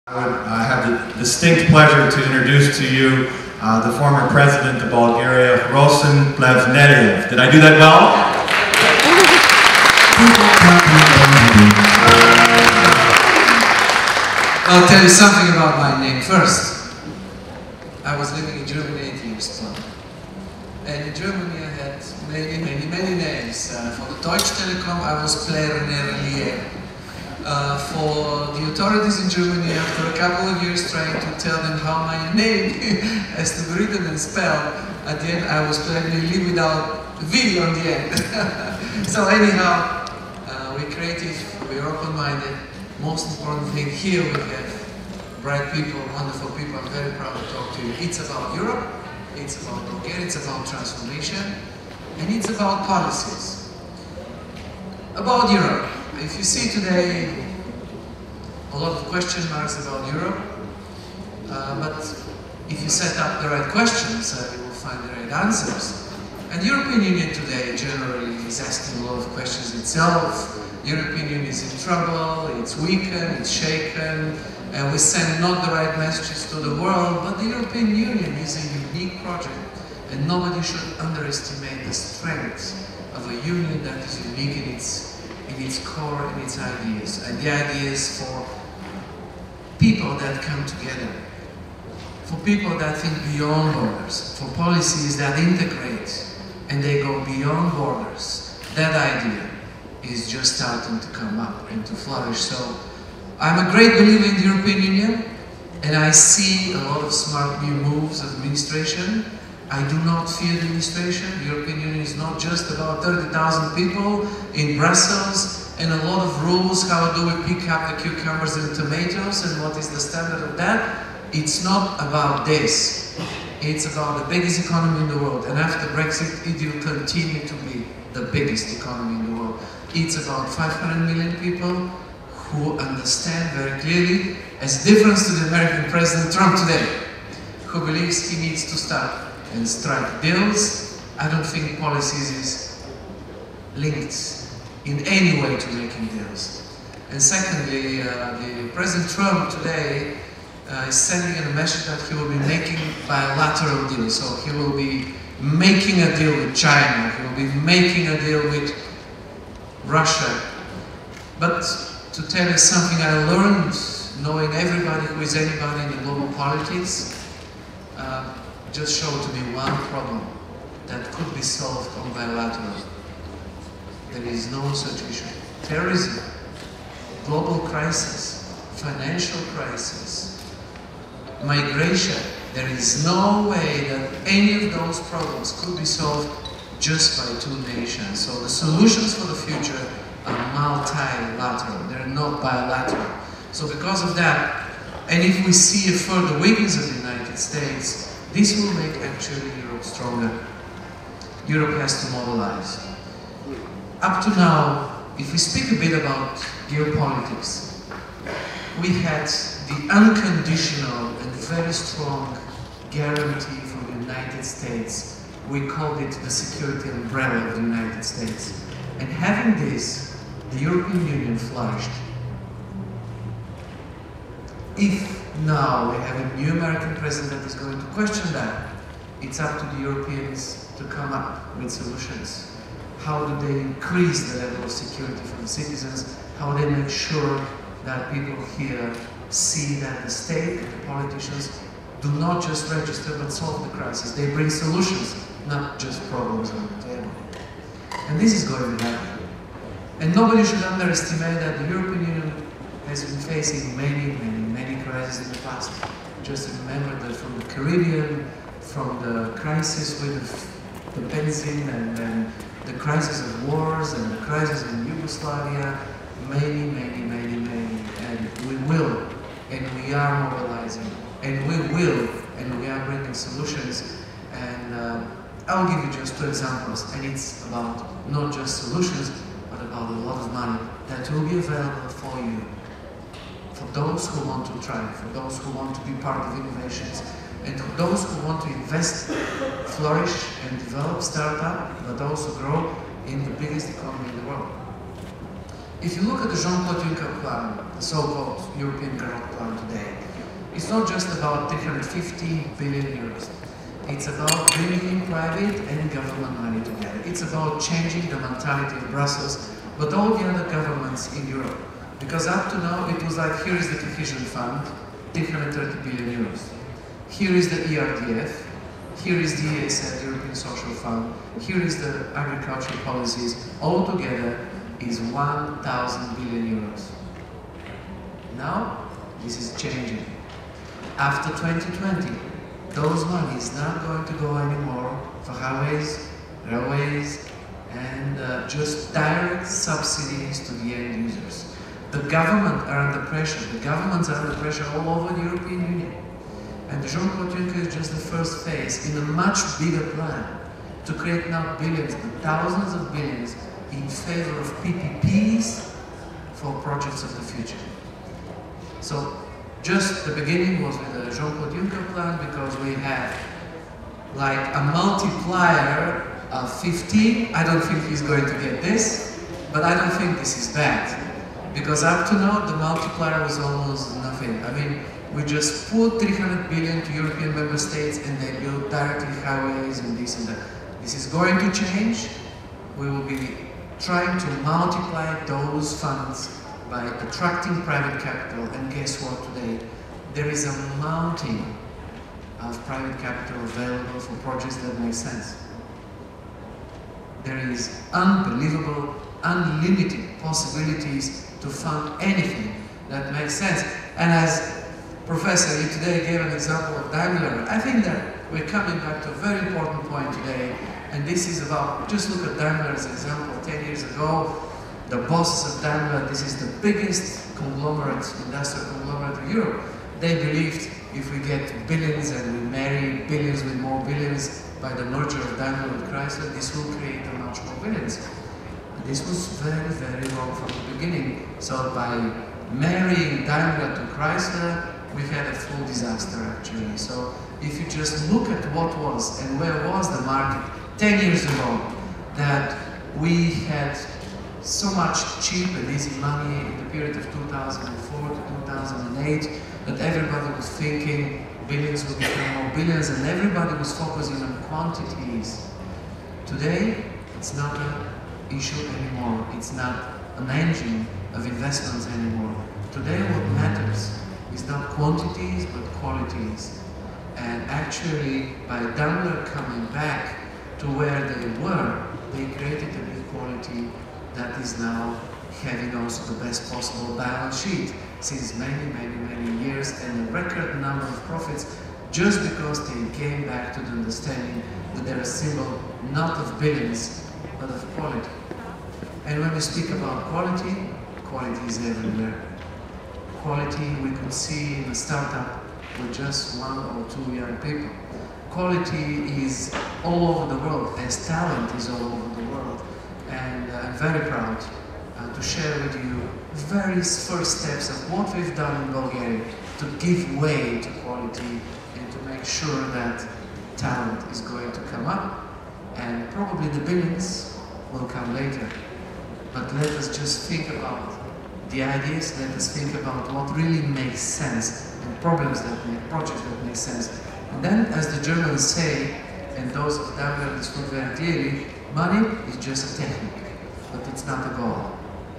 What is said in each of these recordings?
I have the distinct pleasure to introduce to you the former president of Bulgaria Rossen Plevneliev. Did I do that well? I'll tell you something about my name first. I was living in Germany 8 years ago. And in Germany I had many names. For the Deutsche Telekom I was Plevneliev. For the authorities in Germany, after a couple of years trying to tell them how my name has to be written and spelled, at the end I was Plevneliev without V on the end. So anyhow, we're creative, we're open-minded. Most important thing here, we have bright people, wonderful people. I'm very proud to talk to you. It's about Europe, it's about Bulgaria, it's about transformation, and it's about policies. About Europe. If you see today a lot of question marks about Europe, but if you set up the right questions, you will find the right answers. And the European Union today generally is asking a lot of questions itself. The European Union is in trouble, it's weakened, it's shaken, and we send not the right messages to the world, but the European Union is a unique project, and nobody should underestimate the strength of a union that is unique in its core and its ideas. And the ideas for people that come together, for people that think beyond borders, for policies that integrate and they go beyond borders. That idea is just starting to come up and to flourish. So I'm a great believer in the European Union, and I see a lot of smart new moves of administration. I do not fear the administration. The European Union is not just about 30,000 people in Brussels and a lot of rules. How do we pick up the cucumbers and tomatoes and what is the standard of that? It's not about this. It's about the biggest economy in the world. And after Brexit, it will continue to be the biggest economy in the world. It's about 500 million people who understand very clearly, as difference to the American President Trump today, who believes he needs to start and strike deals. I don't think policies is linked in any way to making deals. And secondly, the President Trump today is sending a message that he will be making bilateral deals. So he will be making a deal with China, he will be making a deal with Russia. But to tell you something I learned, knowing everybody who is anybody in the global politics, just showed to me one problem that could be solved on bilateral. There is no such issue. Terrorism, global crisis, financial crisis, migration. There is no way that any of those problems could be solved just by two nations. So the solutions for the future are multilateral. They're not bilateral. So because of that, and if we see a further weakness of the United States, this will make actually Europe stronger. Europe has to mobilize. Up to now, if we speak a bit about geopolitics, we had the unconditional and very strong guarantee from the United States. We called it the security umbrella of the United States. And having this, the European Union flourished. If now we have a new American president that is going to question that, it's up to the Europeans to come up with solutions. How do they increase the level of security for the citizens? How they make sure that people here see that the state and the politicians do not just register but solve the crisis. They bring solutions, not just problems on the table. And this is going to happen. And nobody should underestimate that the European Union has been facing many crises in the past. Just remember that from the Caribbean, from the crisis with the benzene, and then the crisis of wars, and the crisis in Yugoslavia, many, and we will, and we are mobilizing, and we are bringing solutions. And I'll give you just two examples, and it's about not just solutions, but about a lot of money that will be available for you. For those who want to try, for those who want to be part of innovations, and for those who want to invest, flourish and develop startup, but also grow in the biggest economy in the world. If you look at the Jean-Claude Juncker plan, so-called European growth plan today. It's not just about 350 billion euros. It's about bringing private and government money together. It's about changing the mentality of Brussels, but all the other governments in Europe. Because up to now, it was like, here is the Cohesion Fund, 330 billion euros. Here is the ERDF, here is the ESF, European Social Fund, here is the agricultural policies, all together is 1,000 billion euros. Now, this is changing. After 2020, those money is not going to go anymore for highways, railways, and just direct subsidies to the end users. The government are under pressure. The governments are under pressure all over the European Union. And Jean-Claude Juncker is just the first phase in a much bigger plan to create not billions, but thousands of billions in favor of PPPs for projects of the future. So, just the beginning was with the Jean-Claude Juncker plan, because we have like a multiplier of 15. I don't think he's going to get this, but I don't think this is bad. Because up to now, the multiplier was almost nothing. I mean, we just put 300 billion to European member states and they build directly highways and this and that. This is going to change. We will be trying to multiply those funds by attracting private capital, and guess what today? There is a mountain of private capital available for projects that make sense. There is unbelievable, unlimited possibilities to fund anything that makes sense. And as Professor, you today gave an example of Daimler, I think that we're coming back to a very important point today, and this is about, just look at Daimler as an example. 10 years ago, the bosses of Daimler, this is the biggest conglomerate, industrial conglomerate in Europe. They believed if we get billions and we marry billions with more billions by the merger of Daimler with Chrysler, this will create a much more billions. And this was very, very wrong from the beginning. So by marrying Daimler to Chrysler, we had a full disaster actually. So if you just look at what was and where was the market 10 years ago, that we had so much cheap and easy money in the period of 2004 to 2008 that everybody was thinking billions will become more billions, and everybody was focusing on quantities. Today, it's not an issue anymore. It's not an engine of investments anymore. Today, what matters is not quantities but qualities. And actually, by Daimler coming back to where they were, they created a new quality that is now having also the best possible balance sheet since many, many, many years, and a record number of profits, just because they came back to the understanding that they're a symbol not of billions, but of quality. And when we speak about quality, quality is everywhere. Quality we could see in a startup with just 1 or 2 young people. Quality is all over the world, as talent is all over the world. And I'm very proud to share with you various first steps of what we've done in Bulgaria to give way to quality and to make sure that talent is going to come up, and probably the billions will come later. But let us just think about the ideas, let us think about what really makes sense and projects that make sense. And then, as the Germans say, and those of Daimler understood very clearly, money is just a technique, but it's not a goal.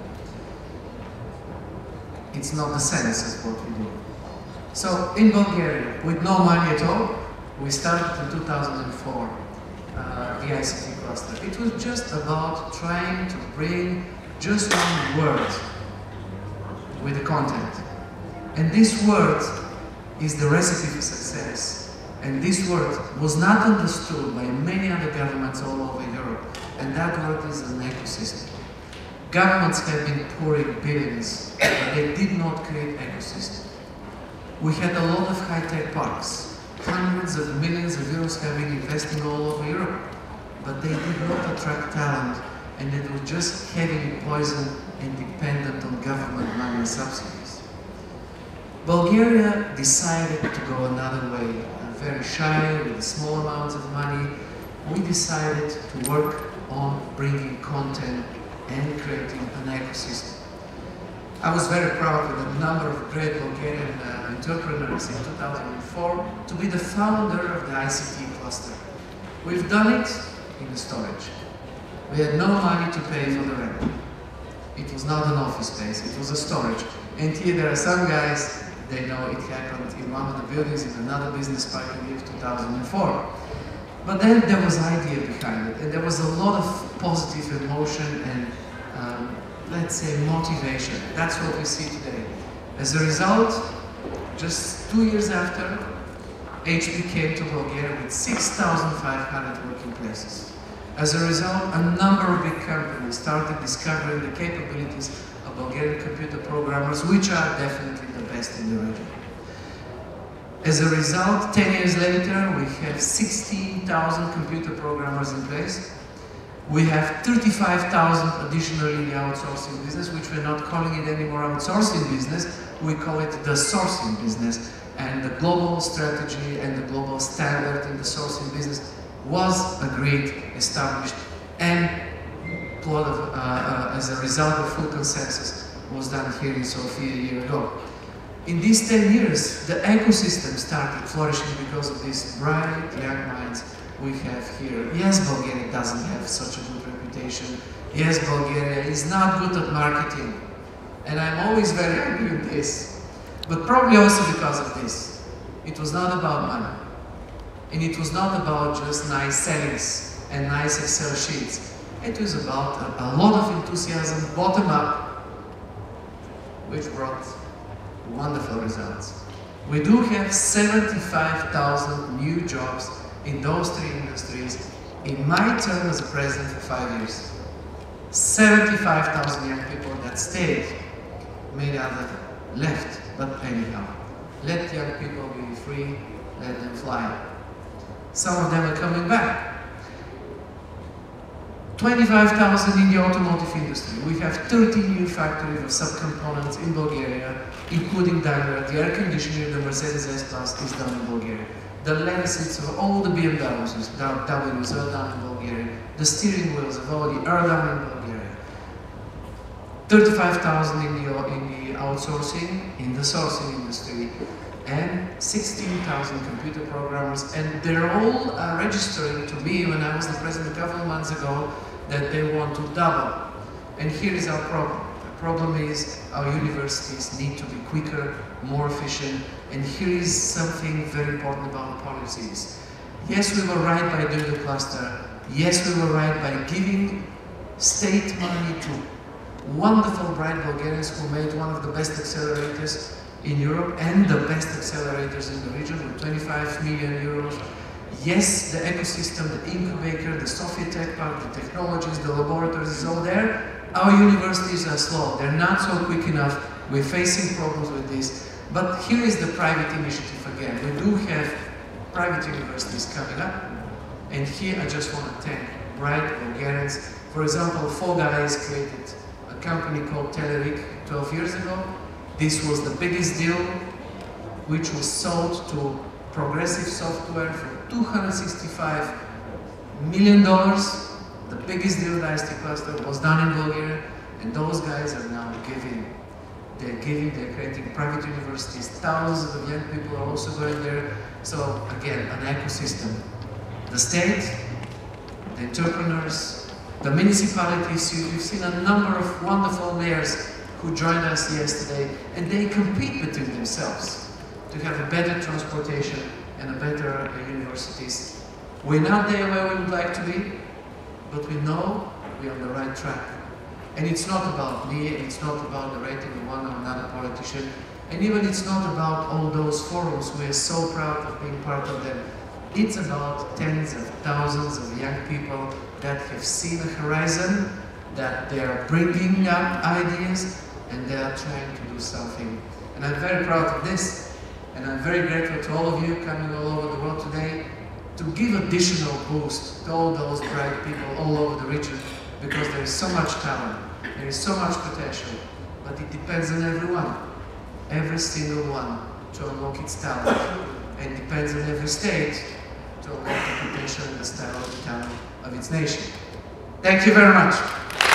It's not the sense of what we do. So, in Bulgaria, with no money at all, we started in 2004, the ICT cluster. It was just about trying to bring just one word with the content. And this word is the recipe for success. And this word was not understood by many other governments all over Europe. And that word is an ecosystem. Governments have been pouring billions, but they did not create ecosystem. We had a lot of high-tech parks. Hundreds of millions of euros have been investing all over Europe. But they did not attract talent, and it was just heavily poisoned and dependent on government money and subsidies. Bulgaria decided to go another way. Very shy, with small amounts of money, we decided to work on bringing content and creating an ecosystem. I was very proud with a number of great Bulgarian entrepreneurs in 2004 to be the founder of the ICT cluster. We've done it in the storage. We had no money to pay for the rent. It was not an office space, it was a storage. And here there are some guys, they know it happened in one of the buildings in another business park in the year 2004. But then there was idea behind it, and there was a lot of positive emotion and, let's say, motivation. That's what we see today. As a result, just 2 years after, HP came to Bulgaria with 6,500 working places. As a result, a number of big companies started discovering the capabilities of Bulgarian computer programmers, which are definitely the best in the region. As a result, 10 years later, we have 16,000 computer programmers in place. We have 35,000 additionally in the outsourcing business, which we're not calling it anymore outsourcing business, we call it the sourcing business. And the global strategy and the global standard in the sourcing business was agreed, established, and as a result of full consensus was done here in Sofia a year ago. In these 10 years, the ecosystem started flourishing because of these bright young minds we have here. Yes, Bulgaria doesn't have such a good reputation. Yes, Bulgaria is not good at marketing. And I'm always very angry with this. But probably also because of this. It was not about money. And it was not about just nice sellings and nice Excel sheets. It was about a lot of enthusiasm, bottom up, which brought wonderful results. We do have 75,000 new jobs in those 3 industries in my term as a president for 5 years. 75,000 young people that stayed, many others left, but anyhow. Let young people be free, let them fly. Some of them are coming back. 25,000 in the automotive industry. We have 30 new factories of subcomponents in Bulgaria, including Daimler. The air conditioner, the Mercedes S-Class is done in Bulgaria. The leather seats of all the BMWs are done in Bulgaria. The steering wheels of all the are done in Bulgaria. 35,000 in the outsourcing, in the sourcing industry, and 16,000 computer programmers, and they're all registering to me when I was the president a couple of months ago that they want to double. And here is our problem. The problem is our universities need to be quicker, more efficient, and here is something very important about policies. Yes, we were right by doing the cluster. Yes, we were right by giving state money to wonderful, bright Bulgarians who made one of the best accelerators in Europe and the best accelerators in the region with 25 million euros. Yes, the ecosystem, the incubator, the Sofia Tech Park, the technologies, the laboratories is all there. Our universities are slow. They're not so quick enough. We're facing problems with this. But here is the private initiative again. We do have private universities coming up. And here I just want to thank bright Bulgarians. For example, 4 guys created a company called Terrorism 12 years ago. This was the biggest deal, which was sold to Progressive Software for $265 million. The biggest deal the ICT cluster was done in Bulgaria, and those guys are now giving. They're creating private universities. Thousands of young people are also going there. So again, an ecosystem. The state, the entrepreneurs, the municipalities. You've seen a number of wonderful mayors who joined us yesterday, and they compete between themselves to have a better transportation and a better universities. We're not there where we would like to be, but we know we're on the right track. And it's not about me, it's not about the rating of one or another politician, and even it's not about all those forums. We're so proud of being part of them. It's about tens of thousands of young people that have seen a horizon, that they are bringing up ideas, and they are trying to do something. And I'm very proud of this, and I'm very grateful to all of you coming all over the world today to give additional boost to all those bright people all over the region, because there is so much talent, there is so much potential, but it depends on everyone, every single one, to unlock its talent, and it depends on every state to unlock the potential and the style of the talent of its nation. Thank you very much.